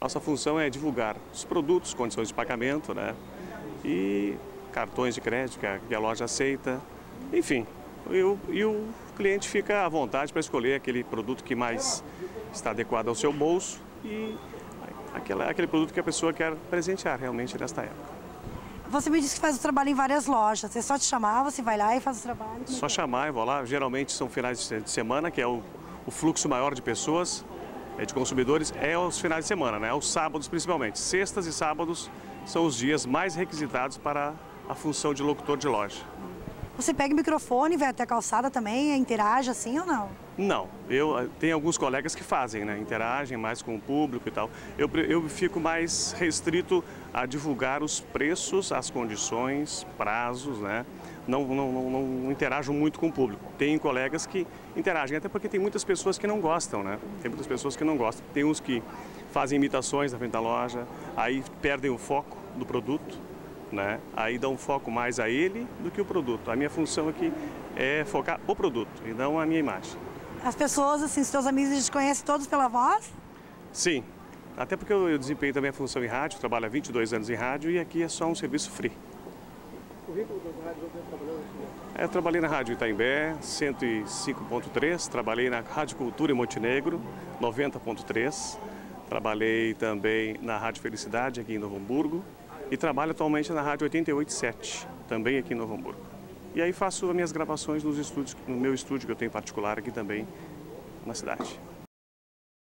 Nossa função é divulgar os produtos, condições de pagamento, né? E cartões de crédito que a loja aceita, enfim. E o cliente fica à vontade para escolher aquele produto que mais está adequado ao seu bolso e aquele produto que a pessoa quer presentear realmente nesta época. Você me disse que faz o trabalho em várias lojas. É só te chamar, você vai lá e faz o trabalho? Só chamar e vou lá. Geralmente são finais de semana, que é o fluxo maior de pessoas, de consumidores, é os finais de semana, né? Os sábados principalmente. Sextas e sábados são os dias mais requisitados para a função de locutor de loja. Você pega o microfone, vai até a calçada também, interage assim ou não? Não, eu tenho alguns colegas que fazem, né? Interagem mais com o público e tal. Eu fico mais restrito a divulgar os preços, as condições, prazos, né? Não interajo muito com o público. Tem colegas que interagem, até porque tem muitas pessoas que não gostam, né? Tem muitas pessoas que não gostam. Tem uns que fazem imitações na frente da loja, aí perdem o foco do produto, né? Aí dão um foco mais a ele do que o produto. A minha função aqui é focar o produto e não a minha imagem. As pessoas, assim, os seus amigos, eles te conhecem todos pela voz? Sim, até porque eu desempenho também a função em rádio, trabalho há 22 anos em rádio e aqui é só um serviço free. Eu trabalhei na Rádio Itaimbé, 105.3, trabalhei na Rádio Cultura em Montenegro, 90.3, trabalhei também na Rádio Felicidade aqui em Novo Hamburgo e trabalho atualmente na Rádio 88.7, também aqui em Novo Hamburgo. E aí faço as minhas gravações nos estúdios, no meu estúdio que eu tenho particular aqui também na cidade.